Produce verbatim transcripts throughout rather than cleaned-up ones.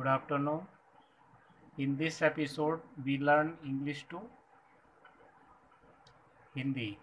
Good afternoon. In this episode, we learn English to Hindi.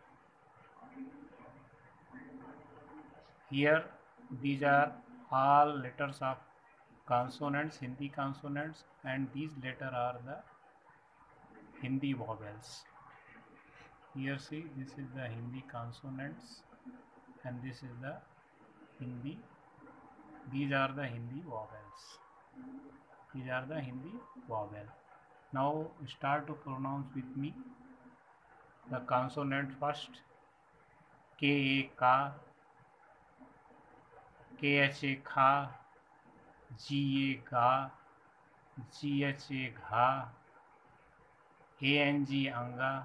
Here, these are all letters of consonants, Hindi consonants, and these letters are the Hindi vowels. Here, see, this is the Hindi consonants, and this is the Hindi. These are the Hindi vowels. These are the Hindi vowel. Now start to pronounce with me the consonant first. K A ka, K H A kha, G A ga, G H A gha, A N G anga,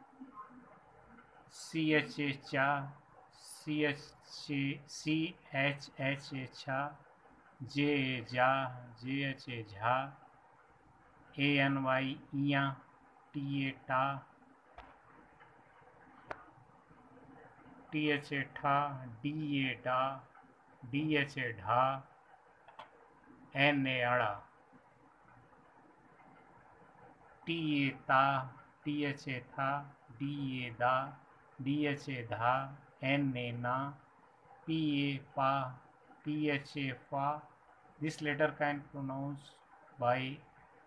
C H A cha, C H A C H H A cha, J A ja, J H A jha, A N Y iya, T A ta, T H A tha, D A da, D H A dha, N A ada, T A ta, T H A tha, D A da, D H A dha, N A na, P A pa, P H A fa. This letter can pronounce by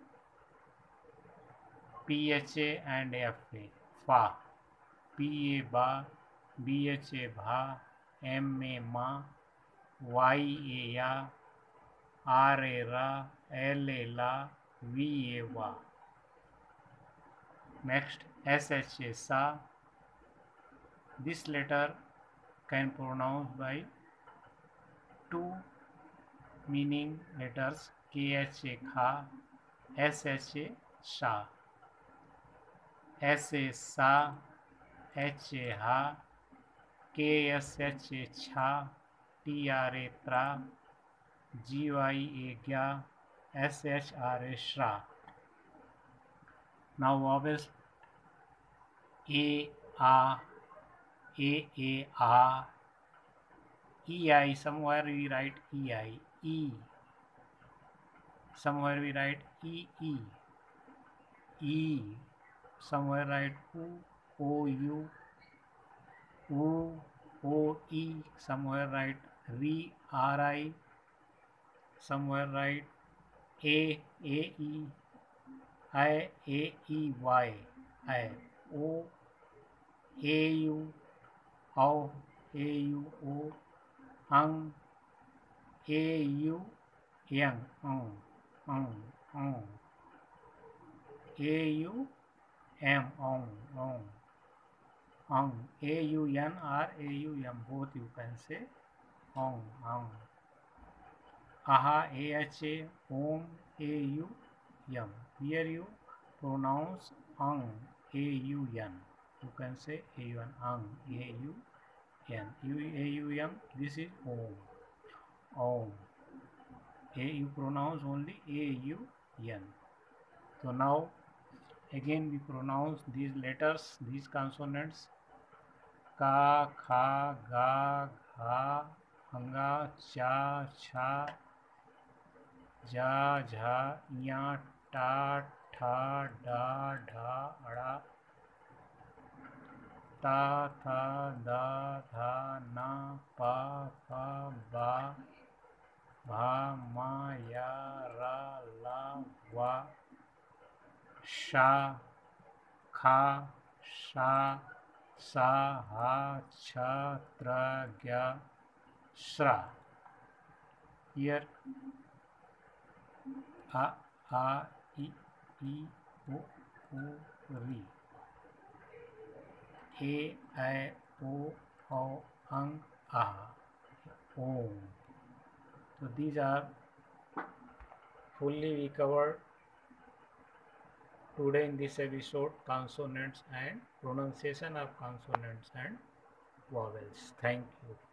P H A and F A. Fa, P A ba, B H A bha, M A ma, Y A ya, R A ra, L A la, V A va. Next, S H A sa. This letter can pronounce by two meaning letters, K H A kha, S H A sha. S A sa, H A ha, K S H A cha, T R A tra, G Y A gya, S H R A shra. Now vowels: A a, A A a, E I. Somewhere we write E I, E. Somewhere we write E E, E. Somewhere write U, O U, U, O E. Somewhere write R, R I. Somewhere write A, A E, I, A E Y, I, O, A U, O, A U, O, Ang, A U, Yang, Ang, Ang, Ang, A U, M, Ang, Ang, Ang, A U N or A U M, both you can say, Ang, Ang. Aha, A H A, Om, A U M. Here you pronounce Ang, A U N. You can say A U N, Ang, A U N. A U M, this is Om. Om. A, you pronounce only A U N. So now again we pronounce these letters, these consonants: ka, kha, ga, gha, hanga, cha, cha, ja, jha, ya, ta, tha, da, dha, ada, ta, tha, da, dha, na, pa, pha, ba, bha, ma, ya, ra, la, va, sha, kha, sha, sa, ha, cha, tra, gya, shra. Here a, a, I, I, O, O, ri. A, I, O, O, ang, ah, om. So these are fully we covered today in this episode: consonants and pronunciation of consonants and vowels. Thank you.